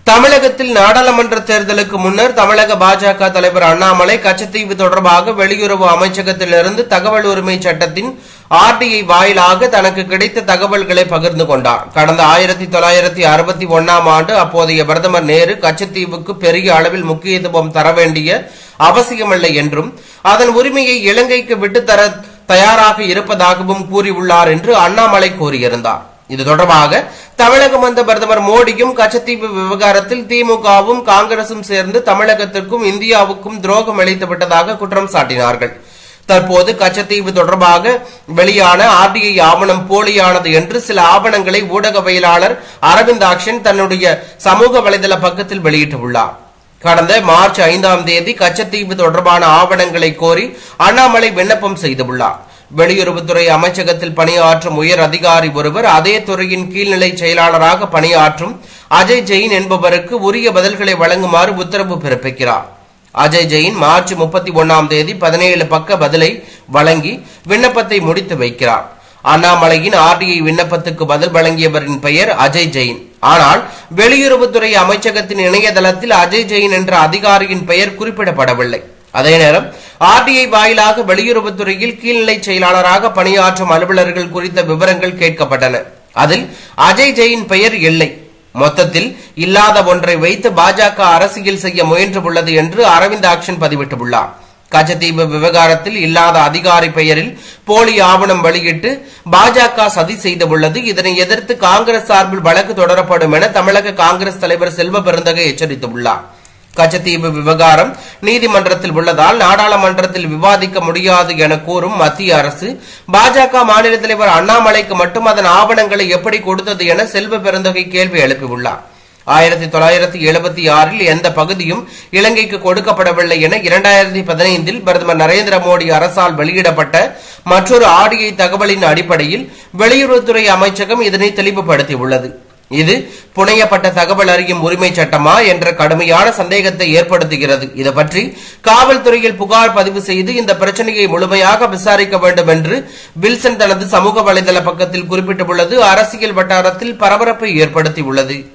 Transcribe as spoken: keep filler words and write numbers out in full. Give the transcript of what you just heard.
தமிழகத்தில் நாடாளுமன்ற தேர்தலுக்கு முன்னர் தமிழக பாஜக தலைவர் அண்ணாமலை கச்சத்தீவு தொடர்பாக வெளியுறவு அமைச்சகத்திலிருந்து தகவல் உரிமை சட்டத்தின் ஆர்டிஐ வாயிலாக தனக்கு கிடைத்த தகவல்களை பகிர்ந்து கொண்டார். கடந்த ஆயிரத்தி தொள்ளாயிரத்தி அறுபத்தி ஒன்னாம் ஆண்டு அப்போதைய பிரதமர் நேரு கச்சத்தீவுக்கு பெரிய அளவில் முக்கியத்துவம் தர வேண்டிய அவசியமில்லை என்றும் அதன் உரிமையை இலங்கைக்கு விட்டுத்தர தயாராக இருப்பதாகவும் கூறியுள்ளார் என்று அண்ணாமலை கூறியிருந்தார். இது தொடர்பாக தமிழகம் வந்த பிரதமர் மோடியும் கச்சத்தீவு விவகாரத்தில் திமுகவும் காங்கிரசும் சேர்ந்து தமிழகத்திற்கும் இந்தியாவுக்கும் துரோகம் அளித்துவிட்டதாக குற்றம் சாட்டினார்கள். தற்போது கச்சத்தீவு தொடர்பாக வெளியான ஆர்டிஐ ஆவணம் போலியானது என்று சில ஆவணங்களை ஊடகவியலாளர் அரவிந்தாக்ஷன் தன்னுடைய சமூக வலைதள பக்கத்தில் வெளியிட்டுள்ளார். கடந்த மார்ச் ஐந்தாம் தேதி கச்சத்தீவு தொடர்பான ஆவணங்களை கோரி அண்ணாமலை விண்ணப்பம் செய்துள்ளார். வெளியுறவுத்துறை அமைச்சகத்தில் பணியாற்றும் உயர் அதிகாரி ஒருவர் அதே துறையின் கீழ்நிலை செயலாளராக பணியாற்றும் அஜய் ஜெயின் என்பவருக்கு உரிய பதில்களை வழங்குமாறு உத்தரவு பிறப்பிக்கிறார். அஜய் ஜெயின் மார்ச் முப்பத்தி ஒன்னாம் தேதி பதினேழு பக்க பதிலை வழங்கி விண்ணப்பத்தை முடித்து வைக்கிறார். அண்ணாமலையின் ஆர்டிஐ விண்ணப்பத்துக்கு பதில் வழங்கியவரின் பெயர் அஜய் ஜெயின். ஆனால் வெளியுறவுத்துறை அமைச்சகத்தின் இணையதளத்தில் அஜய் ஜெயின் என்ற அதிகாரியின் பெயர் குறிப்பிடப்படவில்லை. அதே நேரம் ஆர்டிஐ வாயிலாக வெளியுறவுத்துறையில் கீழ்நிலை செயலாளராக பணியாற்றும் அலுவலர்கள் குறித்த விவரங்கள் கேட்கப்பட்டன. அதில் அஜய் ஜெயின் பெயர் இல்லை. மொத்தத்தில் இல்லாத ஒன்றை வைத்து பாஜக அரசியல் செய்ய முயன்றுள்ளது என்று அரவிந்தாக்ஷன் பதிவிட்டுள்ளார். கச்சத்தீவு விவகாரத்தில் இல்லாத அதிகாரி பெயரில் போலி ஆவணம் வெளியிட்டு பாஜக சதி செய்துள்ளது. இதனை எதிர்த்து காங்கிரஸ் சார்பில் வழக்கு தொடரப்படும் என தமிழக காங்கிரஸ் தலைவர் செல்வ பெருந்தகை எச்சரித்துள்ளார். கச்சத்தீவு விவகாரம் நீதிமன்றத்தில் உள்ளதால் நாடாளுமன்றத்தில் விவாதிக்க முடியாது என கூறும் மத்திய அரசு பாஜக மாநில தலைவர் அண்ணாமலைக்கு மட்டும் அதன் ஆவணங்களை எப்படி கொடுத்தது என செல்வ பெருந்தகை கேள்வி எழுப்பியுள்ளார். ஆயிரத்தி தொள்ளாயிரத்தி எழுபத்தி ஆறில் எந்த பகுதியும் இலங்கைக்கு கொடுக்கப்படவில்லை என இரண்டாயிரத்தி பதினைந்தில் பிரதமர் நரேந்திர மோடி அரசால் வெளியிடப்பட்ட மற்றொரு ஆர்டிஐ தகவலின் அடிப்படையில் வெளியுறவுத்துறை அமைச்சகம் இதனை தெளிவுபடுத்தியுள்ளது. இது புனையப்பட்ட தகவல் அறியும் உரிமை சட்டமா என்ற கடுமையான சந்தேகத்தை ஏற்படுத்துகிறது. இது பற்றி காவல்துறையில் புகார் பதிவு செய்து இந்த பிரச்சனையை முழுமையாக விசாரிக்க வேண்டும் என்று வில்சன் தனது சமூக வலைதள பக்கத்தில் குறிப்பிட்டுள்ளது அரசியல் வட்டாரத்தில் பரபரப்பை ஏற்படுத்தியுள்ளது.